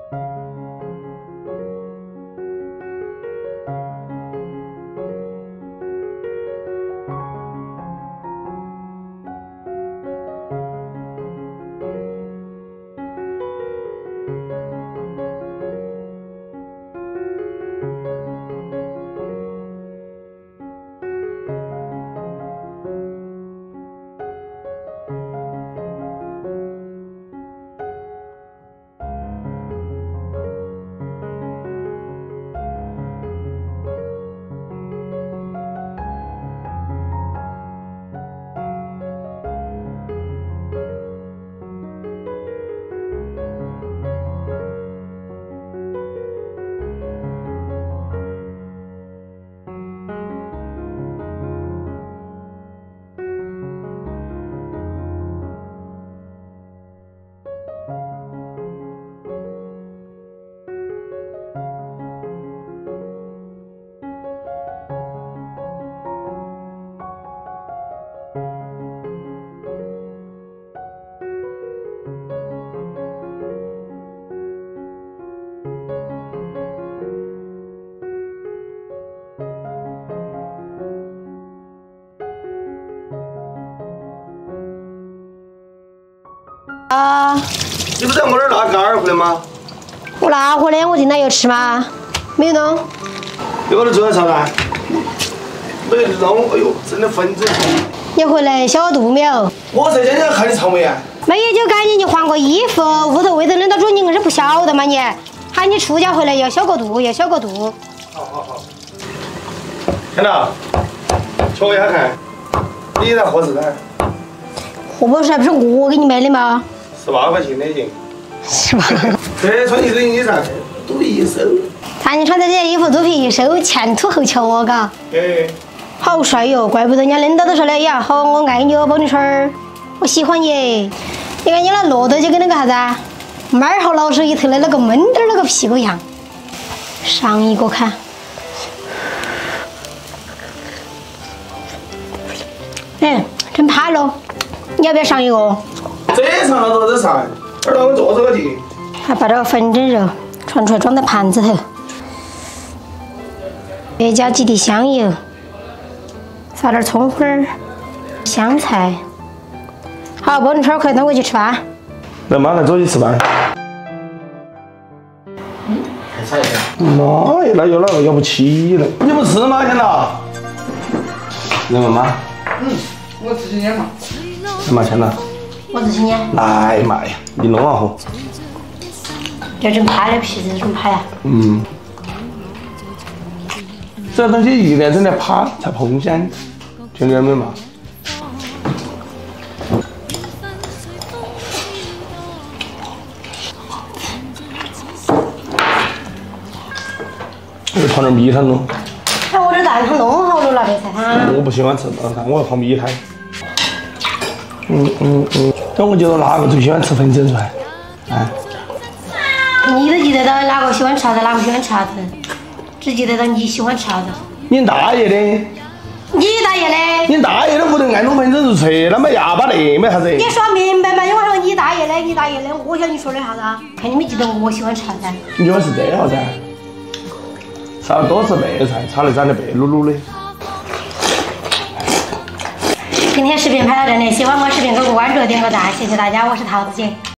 啊！ 你不在我那儿拿干儿回来吗？ 我拿回来，我进来要吃吗？没有弄。 你把它做点啥子？没弄，哎呦，真的分子。 你回来消毒没有？ 我在家看你肠胃啊。 没有就赶紧去换个衣服，屋头味道冷到住，你硬是不晓得嘛你？喊你出家回来要消个毒，要消个毒。 好。看到？瞧一下看，你在喝啥子？ 喝不出来不是我给你买的吗 ？18块钱的一件。 是吧？ 这穿起这件衣裳，肚皮一收。 看你穿的这件衣服，肚皮一收，前凸后翘哦，嘎。 哎。 好帅哟，怪不得人家领导都说的呀，好我爱你哦，宝女春儿，我喜欢你。你看你那骆驼就跟那个啥子啊，猫儿和老鼠一头的那个闷墩儿那个屁股一样。上一个看。真怕了。你要不要上一个？ 这上了多这上，这让我做这个去。 还把这个粉蒸肉传出来装在盘子头，再加几滴香油，撒点葱花儿、香菜。好，宝女春快端过去吃饭。 让妈来走去吃饭。 还差一点。 妈呀，那有哪个要不起了？你不吃吗？现在？来嘛妈。 我自己捏嘛。 来嘛，钱了。 我自己捏。 来嘛呀，你弄啊喝。 这整趴的皮子，整趴呀。 这东西一定要整得趴才蓬香，听见没嘛？我放点米汤咯。 哎，我这蛋汤弄好了，那边菜汤。 我不喜欢吃蛋汤，我要泡米汤。那我觉得哪个最喜欢吃粉蒸串？啊？ 你都记得到哪个喜欢吃啥子，哪个喜欢吃啥子，只记得到你喜欢吃啥子。 你大爷的！ 你大爷的！ 你大爷的屋头爱弄粉蒸肉串，那么哑巴的没啥子？ 你说明白嘛？你为什么你大爷的？你大爷的？我晓得你说的啥子啊？看你没记得我喜欢吃啥子？ 你喜欢吃这号噻？少多吃白菜，炒的长得白噜噜的。 今天视频拍到这里，喜欢我视频给我关注，点个赞，谢谢大家，我是桃子姐。